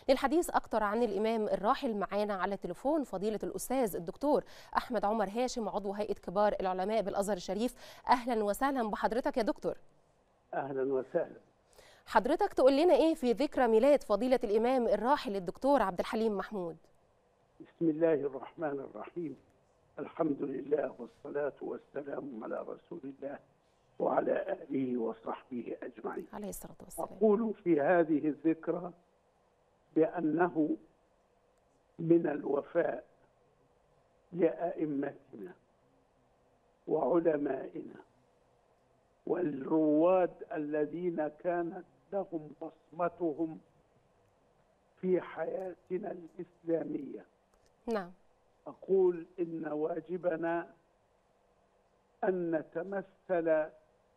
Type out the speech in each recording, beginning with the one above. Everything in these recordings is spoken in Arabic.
للحديث أكتر عن الإمام الراحل معانا على التليفون فضيلة الأستاذ الدكتور أحمد عمر هاشم، عضو هيئة كبار العلماء بالأزهر الشريف. أهلا وسهلا بحضرتك يا دكتور. أهلا وسهلا. حضرتك تقول لنا إيه في ذكرى ميلاد فضيلة الإمام الراحل الدكتور عبد الحليم محمود؟ بسم الله الرحمن الرحيم. الحمد لله والصلاة والسلام على رسول الله وعلى آله وصحبه أجمعين. عليه الصلاة والسلام. أقول في هذه الذكرى بأنه من الوفاء لأئمتنا وعلمائنا والرواد الذين كانت لهم بصمتهم في حياتنا الإسلامية. نعم. أقول إن واجبنا أن نتمثل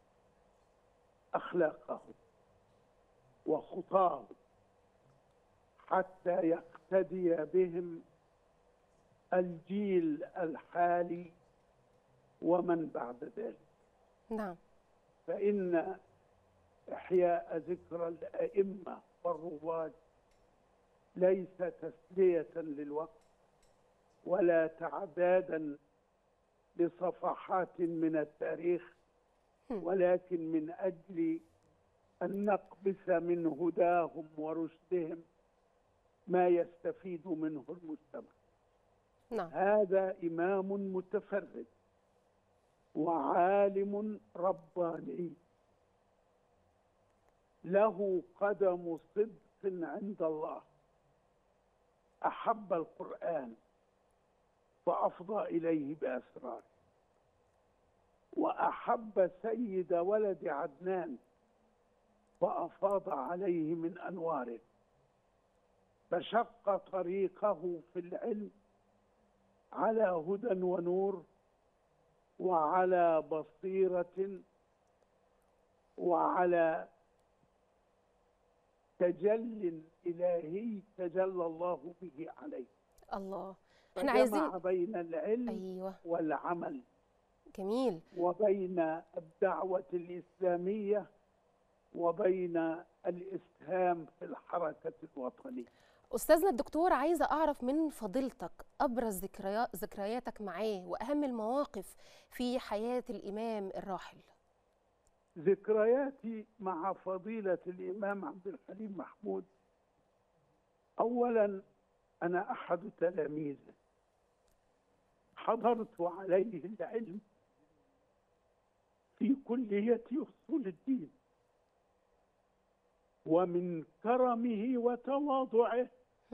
أخلاقهم وخطاهم حتى يقتدي بهم الجيل الحالي ومن بعد ذلك. نعم. فإن إحياء ذكرى الأئمة والرواد ليس تسلية للوقت ولا تعدادا لصفحات من التاريخ، ولكن من أجل أن نقبس من هداهم ورشدهم ما يستفيد منه المجتمع. نعم. هذا إمام متفرد وعالم رباني له قدم صدق عند الله، أحب القرآن فأفضى إليه بأسراره، وأحب سيد ولد عدنان فأفاض عليه من أنواره، فشق طريقه في العلم على هدى ونور وعلى بصيرة وعلى تجل إلهي تجلى الله به عليه. الله. احنا عايزين بين العلم أيوة. والعمل. جميل. وبين الدعوة الإسلامية وبين الإسهام في الحركة الوطنية. أستاذنا الدكتور، عايزة أعرف من فضيلتك أبرز ذكرياتك معاه وأهم المواقف في حياة الإمام الراحل. ذكرياتي مع فضيلة الإمام عبد الحليم محمود، أولا أنا أحد تلاميذه، حضرت عليه العلم في كلية أصول الدين، ومن كرمه وتواضعه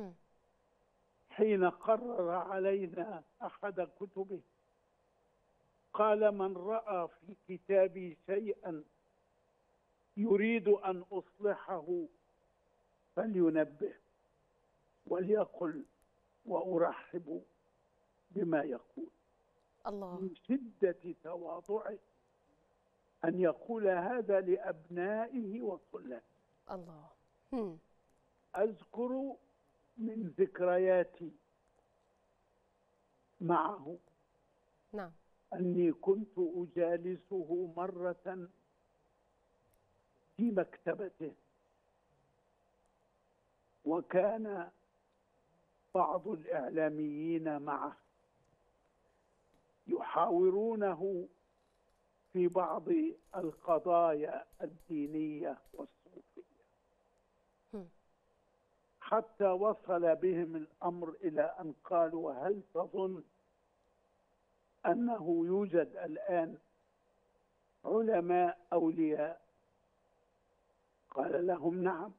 حين قرر علينا أحد كتبه قال: من رأى في كتابي شيئا يريد أن أصلحه فلينبه وليقل وأرحب بما يقول. الله. من شدة تواضعه أن يقول هذا لأبنائه وطلابه. الله. أذكر من ذكرياتي معه نعم أني كنت أجالسه مرة في مكتبته، وكان بعض الإعلاميين معه يحاورونه في بعض القضايا الدينية والصوفية، حتى وصل بهم الأمر إلى أن قالوا: هل تظن أنه يوجد الآن علماء أولياء؟ قال لهم: نعم.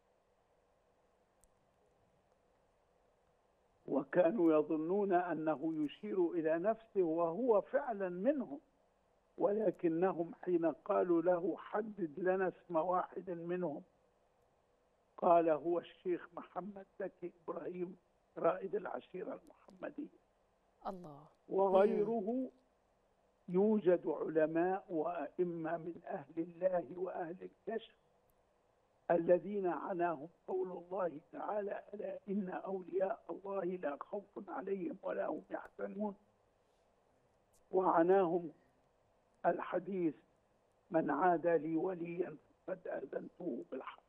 وكانوا يظنون أنه يشير إلى نفسه وهو فعلا منهم، ولكنهم حين قالوا له: حدد لنا اسم واحد منهم، قال: هو الشيخ محمد زكي إبراهيم رائد العشيرة المحمدية. الله. وغيره يوجد علماء وأئمة من أهل الله وأهل الكشف الذين عناهم قول الله تعالى: ألا إن أولياء الله لا خوف عليهم ولا هم يحزنون. وعناهم الحديث: من عادى لي وليا فقد آذنته بالحرب.